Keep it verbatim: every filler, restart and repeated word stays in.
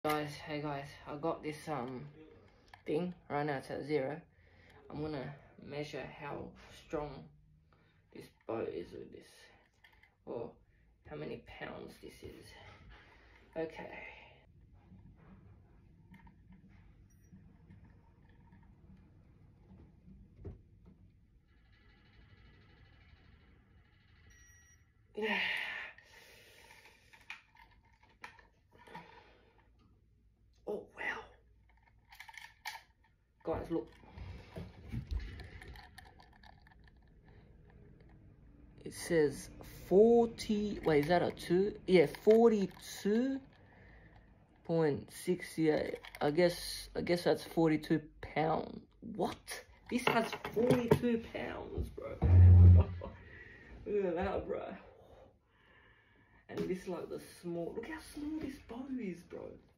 Guys, hey guys, I got this um thing right now. It's at zero. I'm gonna measure how strong this bow is with this, or how many pounds this is. Okay. Oh wow. Guys, look. It says forty, wait, is that a two? Yeah, forty-two point six eight. I guess, I guess that's forty-two pounds. What? This has forty-two pounds, bro. Look at that, bro. And this is like the small, look how small this bow is, bro.